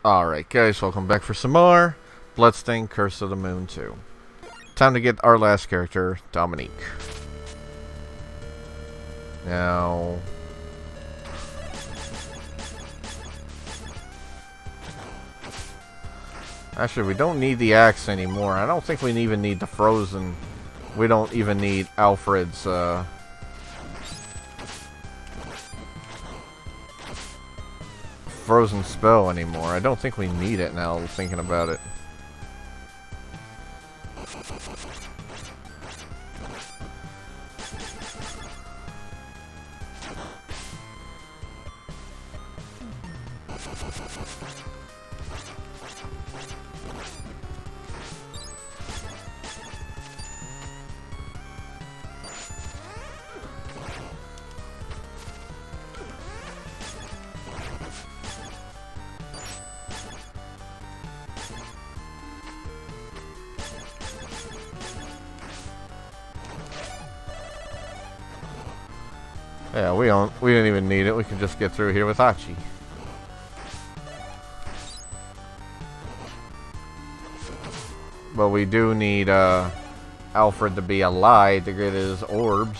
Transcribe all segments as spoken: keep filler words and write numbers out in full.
Alright guys, welcome back for some more Bloodstained Curse of the Moon two. Time to get our last character, Dominique. Now... Actually, we don't need the axe anymore. I don't think we even need the frozen... We don't even need Alfred's, uh... frozen spell anymore. I don't think we need it now, thinking about it. Yeah, we don't. We didn't even need it. We can just get through here with Hachi. But we do need uh, Alfred to be alive to get his orbs.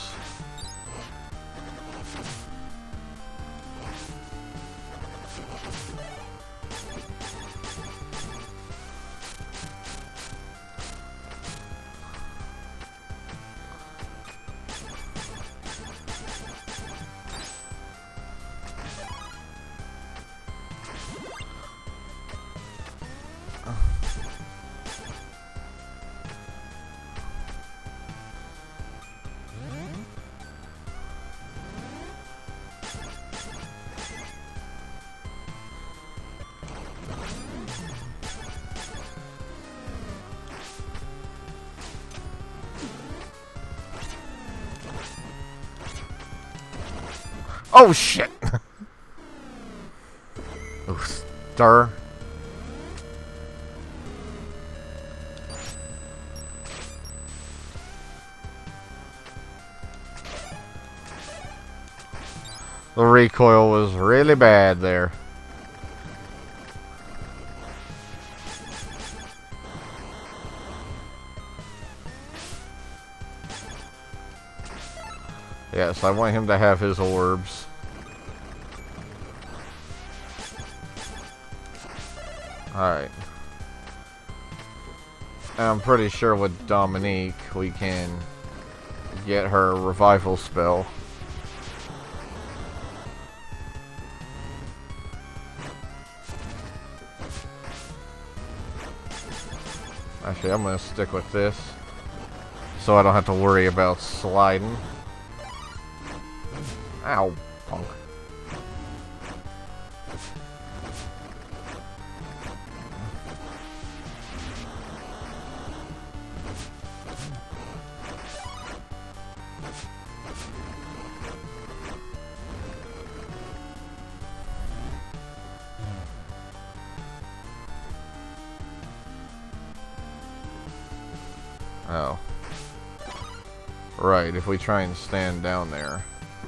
Oh shit! Oh, stir. The recoil was really bad there. Yes, I want him to have his orbs. Alright. I'm pretty sure with Dominique we can get her revival spell. Actually, I'm gonna stick with this so I don't have to worry about sliding. Ow, punk. Oh. Right, if we try and stand down there.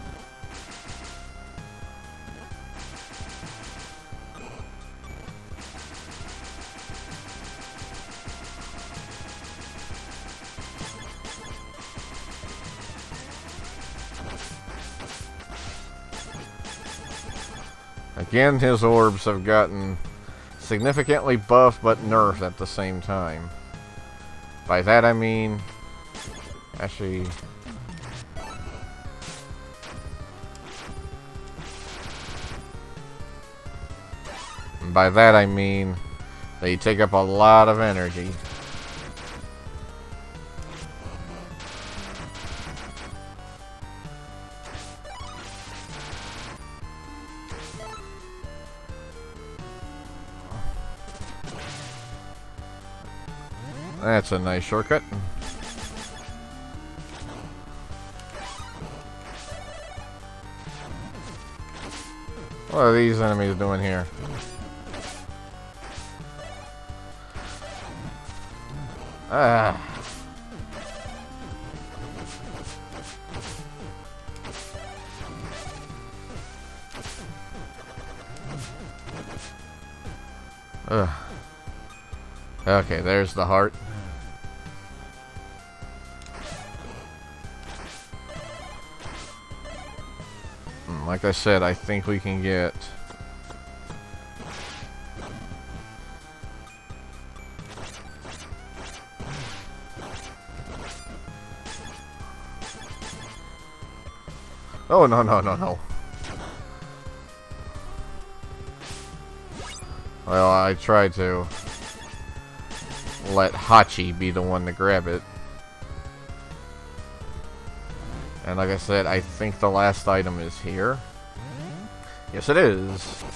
Again, his orbs have gotten significantly buffed but nerfed at the same time. By that I mean, actually, by that I mean they take up a lot of energy. That's a nice shortcut. What are these enemies doing here? Ah. Ugh. Okay, there's the heart. Like I said, I think we can get... Oh, no, no, no, no. Well, I tried to let Hachi be the one to grab it. And like I said, I think the last item is here. Yes, it is.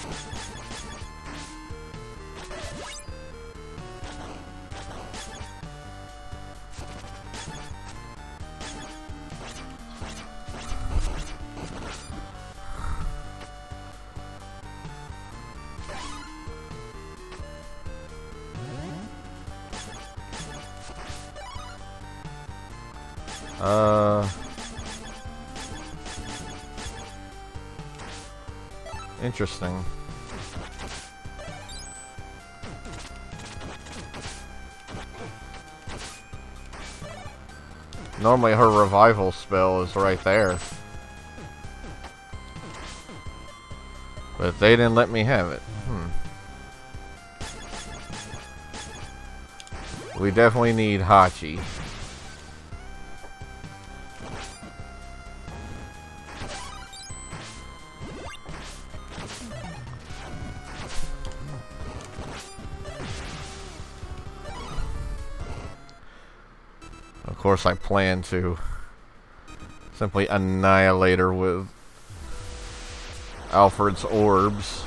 Uh... Interesting. Normally her revival spell is right there. But they didn't let me have it. Hmm. We definitely need Hachi. Of course, I plan to simply annihilate her with Alfred's orbs.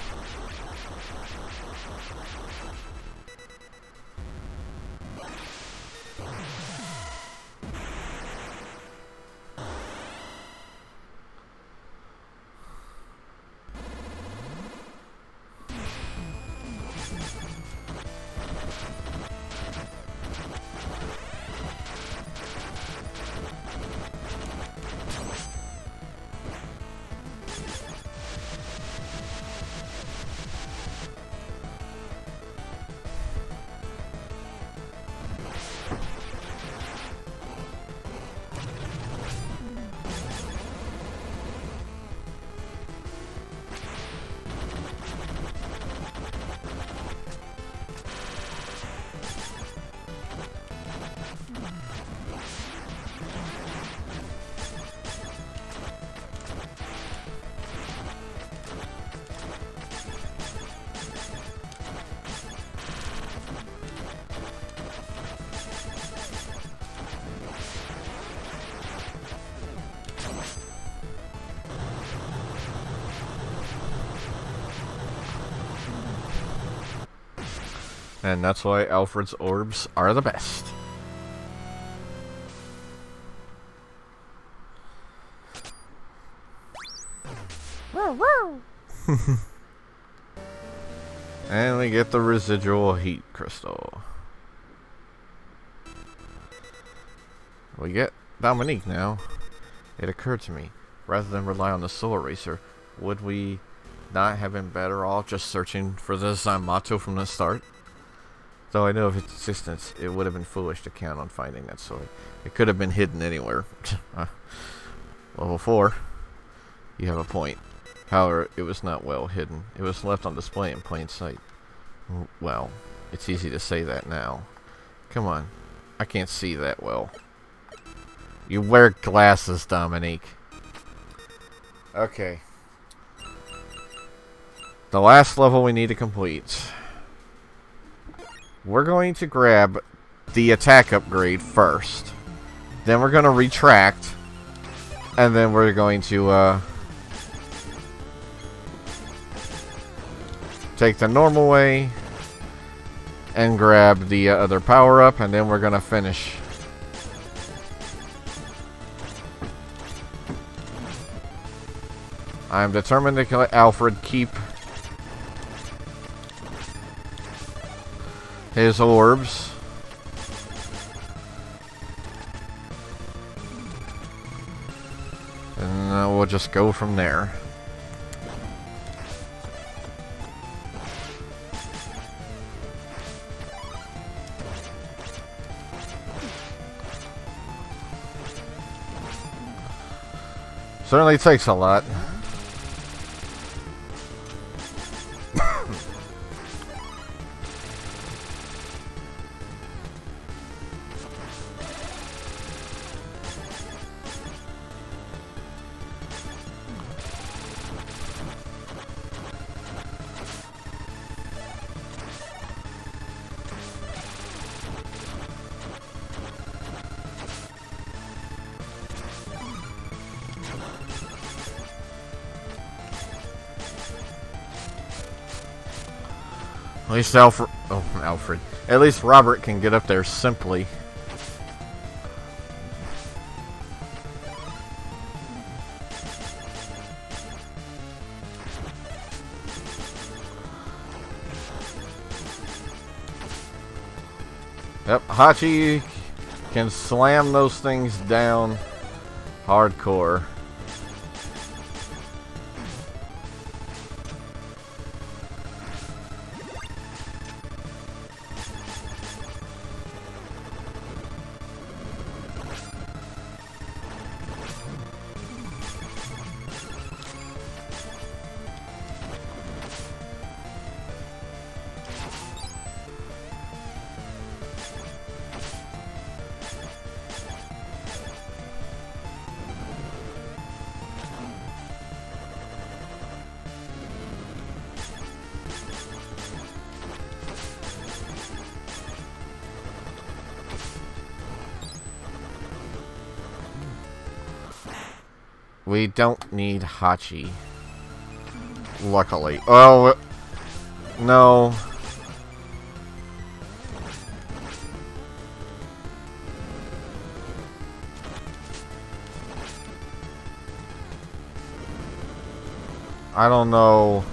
And that's why Alfred's orbs are the best. And we get the residual heat crystal. We get Dominique now. It occurred to me, rather than rely on the Soul Eraser, would we not have been better off just searching for the Zamato from the start? Though I know of its existence, it would have been foolish to count on finding that sword. It could have been hidden anywhere. uh, level four. You have a point. However, it was not well hidden. It was left on display in plain sight. Well, it's easy to say that now. Come on. I can't see that well. You wear glasses, Dominique. Okay. The last level we need to complete. We're going to grab the attack upgrade first. Then we're going to retract. And then we're going to uh, take the normal way and grab the uh, other power up. And then we're going to finish. I'm determined to let Alfred keep his orbs. And uh, we'll just go from there. Certainly takes a lot. At least Alfred, oh, Alfred. At least Robert can get up there simply. Yep, Hachi can slam those things down hardcore. We don't need Hachi. Luckily. Oh, no. I don't know.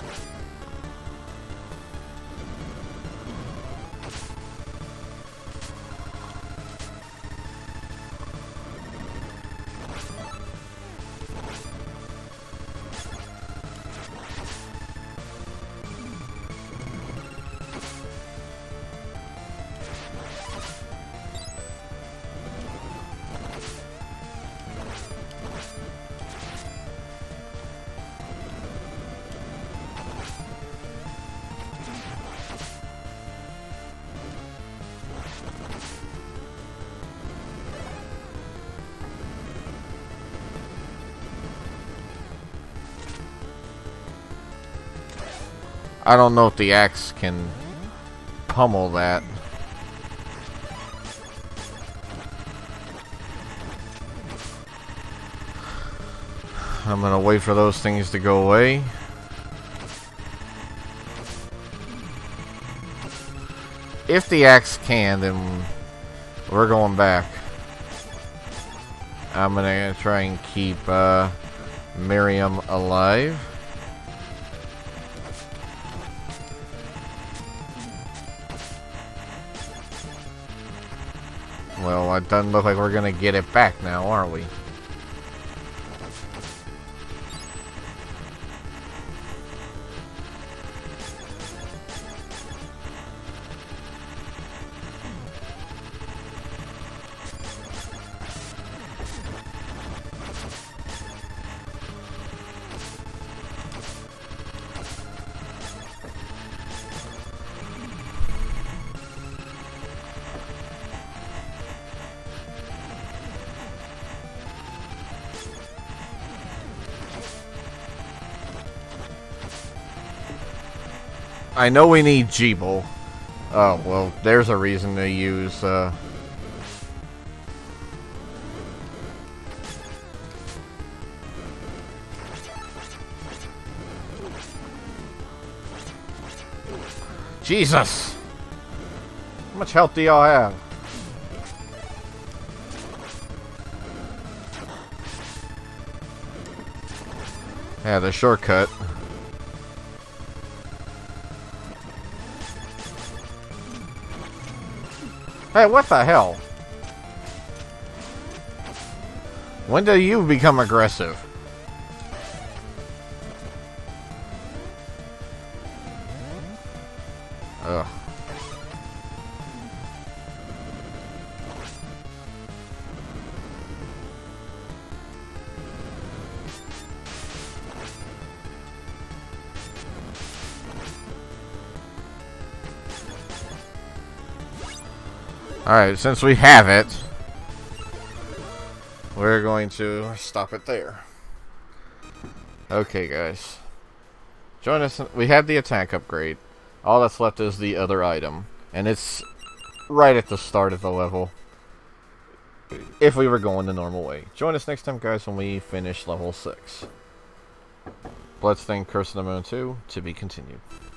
I don't know if the axe can pummel that. I'm gonna wait for those things to go away. If the axe can, then we're going back. I'm gonna try and keep uh, Miriam alive. Well, it doesn't look like we're gonna get it back now, are we? I know we need Jeeble. Oh, well, there's a reason to use, uh... Jesus! How much health do y'all have? Yeah, the shortcut. Hey, what the hell? When do you become aggressive? Ugh. Alright, since we have it, we're going to stop it there. Okay, guys. Join us. In, we have the attack upgrade. All that's left is the other item. And it's right at the start of the level. If we were going the normal way. Join us next time, guys, when we finish level six. Bloodstained Curse of the Moon two, to be continued.